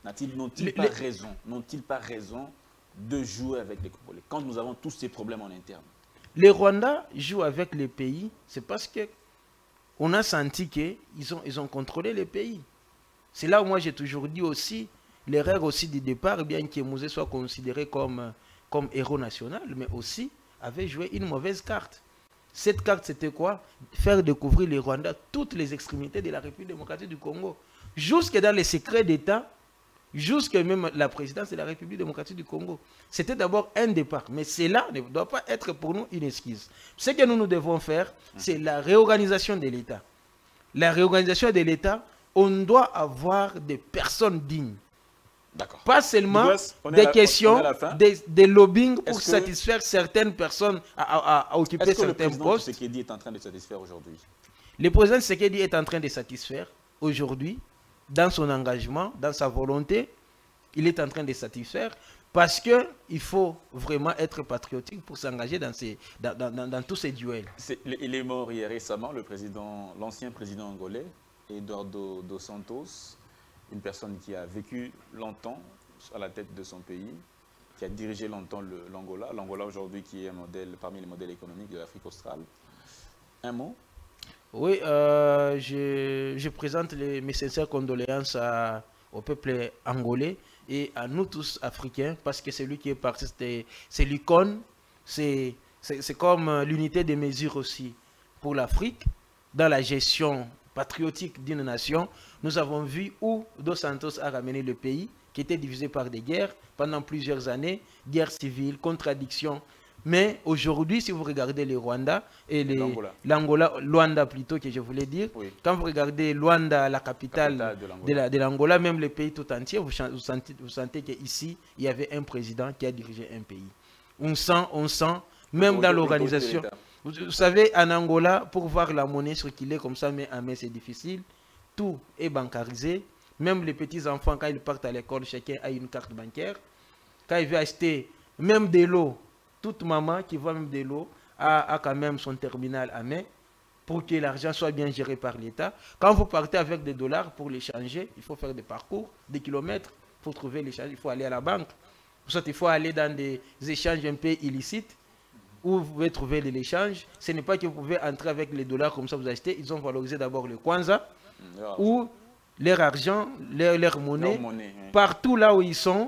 A: n'ont-ils pas raison de jouer avec les Congolais quand nous avons tous ces problèmes en interne?
B: Les Rwandais jouent avec les pays, c'est parce que on a senti qu'ils ont contrôlé les pays. C'est là où moi j'ai toujours dit aussi, l'erreur aussi du départ, bien que Mouzé soit considéré comme héros national, mais aussi avait joué une mauvaise carte. Cette carte, c'était quoi? Faire découvrir les Rwandais toutes les extrémités de la République démocratique du Congo. Jusque dans les secrets d'État, jusque même la présidence de la République démocratique du Congo. C'était d'abord un départ, mais cela ne doit pas être pour nous une excuse. Ce que nous devons faire, c'est la réorganisation de l'État. La réorganisation de l'État, on doit avoir des personnes dignes. Pas seulement des questions, des lobbying pour satisfaire certaines personnes à occuper certains postes.
A: Est-ce que le président Tshisekedi est en train de satisfaire aujourd'hui?
B: Le président Tshisekedi est en train de satisfaire aujourd'hui. Dans son engagement, dans sa volonté, il est en train de satisfaire parce qu'il faut vraiment être patriotique pour s'engager dans tous ces duels.
A: Il est mort hier récemment, l'ancien président angolais, Eduardo dos Santos, une personne qui a vécu longtemps à la tête de son pays, qui a dirigé longtemps l'Angola. L'Angola aujourd'hui qui est un modèle parmi les modèles économiques de l'Afrique australe. Un mot?
B: Oui, je présente mes sincères condoléances au peuple angolais et à nous tous africains, parce que c'est lui qui est parti, c'est l'icône, c'est comme l'unité des mesures aussi pour l'Afrique, dans la gestion patriotique d'une nation. Nous avons vu où Dos Santos a ramené le pays, qui était divisé par des guerres pendant plusieurs années, guerres civiles, contradictions. Mais aujourd'hui, si vous regardez le Rwanda et l'Angola, Luanda plutôt que je voulais dire, quand vous regardez Luanda, la capitale de l'Angola, même le pays tout entier, vous sentez qu'ici, il y avait un président qui a dirigé un pays. On sent, même dans l'organisation. Vous savez, en Angola, pour voir la monnaie circuler comme ça, mais c'est difficile. Tout est bancarisé. Même les petits-enfants, quand ils partent à l'école, chacun a une carte bancaire. Quand il veut acheter même de l'eau, toute maman qui voit même de l'eau a quand même son terminal à main pour que l'argent soit bien géré par l'État. Quand vous partez avec des dollars pour les changer, il faut faire des parcours, des kilomètres pour trouver l'échange. Il faut aller à la banque. Soit il faut aller dans des échanges un peu illicites où vous pouvez trouver de l'échange. Ce n'est pas que vous pouvez entrer avec les dollars comme ça, vous achetez. Ils ont valorisé d'abord le Kwanza ou leur argent, leur monnaie. Partout là où ils sont,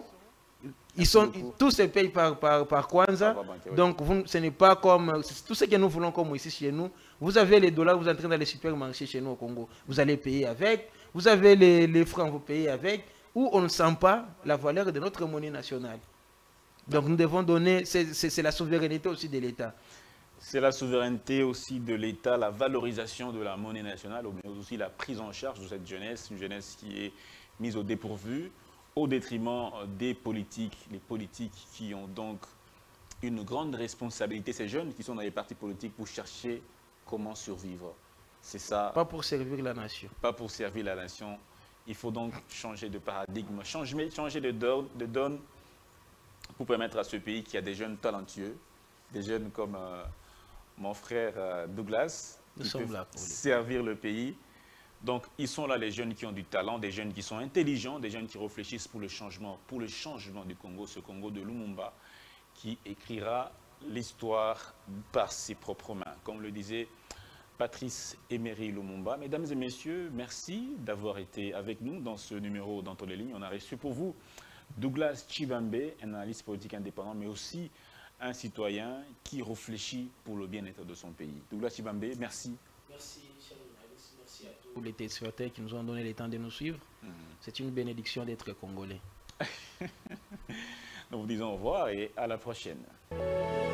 B: tous se payent par Kwanza. Donc, ce n'est pas comme tout ce que nous voulons comme ici chez nous. Vous avez les dollars, vous entrez dans les supermarchés chez nous au Congo. Vous allez payer avec. Vous avez les francs, vous payez avec. Où on ne sent pas la valeur de notre monnaie nationale. Donc, nous devons donner, c'est la souveraineté aussi de l'État.
A: C'est la souveraineté aussi de l'État, la valorisation de la monnaie nationale, mais aussi la prise en charge de cette jeunesse, une jeunesse qui est mise au dépourvu, au détriment des politiques, les politiques qui ont donc une grande responsabilité, ces jeunes qui sont dans les partis politiques pour chercher comment survivre. C'est ça.
B: Pas pour servir la nation.
A: Pas pour servir la nation. Il faut donc changer de paradigme, changer de donne pour permettre à ce pays qui a des jeunes talentueux, des jeunes comme mon frère Douglas, qui peuvent servir le pays. Donc, ils sont là les jeunes qui ont du talent, des jeunes qui sont intelligents, des jeunes qui réfléchissent pour le changement du Congo, ce Congo de Lumumba, qui écrira l'histoire par ses propres mains. Comme le disait Patrice Emery Lumumba. Mesdames et messieurs, merci d'avoir été avec nous dans ce numéro d'Entre les lignes. On a reçu pour vous Douglas Tshibambe, un analyste politique indépendant, mais aussi un citoyen qui réfléchit pour le bien-être de son pays. Douglas Tshibambe, merci.
B: Merci, cher journaliste. Merci à tous les téléspectateurs qui nous ont donné le temps de nous suivre. C'est une bénédiction d'être congolais.
A: Nous vous disons au revoir et à la prochaine.